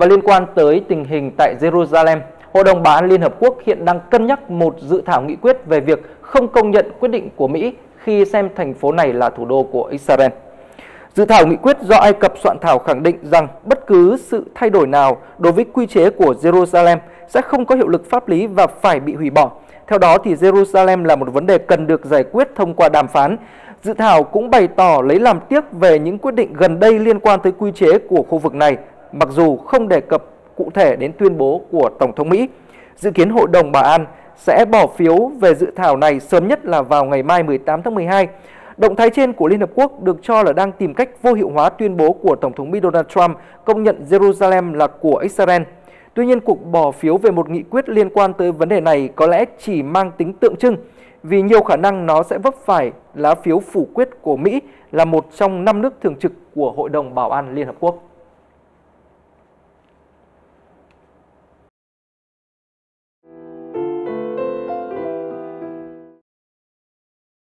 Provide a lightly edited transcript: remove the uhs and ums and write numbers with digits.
Và liên quan tới tình hình tại Jerusalem, Hội đồng Bảo an Liên Hợp Quốc hiện đang cân nhắc một dự thảo nghị quyết về việc không công nhận quyết định của Mỹ khi xem thành phố này là thủ đô của Israel. Dự thảo nghị quyết do Ai Cập soạn thảo khẳng định rằng bất cứ sự thay đổi nào đối với quy chế của Jerusalem sẽ không có hiệu lực pháp lý và phải bị hủy bỏ. Theo đó, thì Jerusalem là một vấn đề cần được giải quyết thông qua đàm phán. Dự thảo cũng bày tỏ lấy làm tiếc về những quyết định gần đây liên quan tới quy chế của khu vực này, mặc dù không đề cập cụ thể đến tuyên bố của Tổng thống Mỹ. Dự kiến Hội đồng Bảo an sẽ bỏ phiếu về dự thảo này sớm nhất là vào ngày mai 18 tháng 12. Động thái trên của Liên Hợp Quốc được cho là đang tìm cách vô hiệu hóa tuyên bố của Tổng thống Mỹ Donald Trump công nhận Jerusalem là của Israel. Tuy nhiên, cuộc bỏ phiếu về một nghị quyết liên quan tới vấn đề này có lẽ chỉ mang tính tượng trưng, vì nhiều khả năng nó sẽ vấp phải lá phiếu phủ quyết của Mỹ là một trong 5 nước thường trực của Hội đồng Bảo an Liên Hợp Quốc.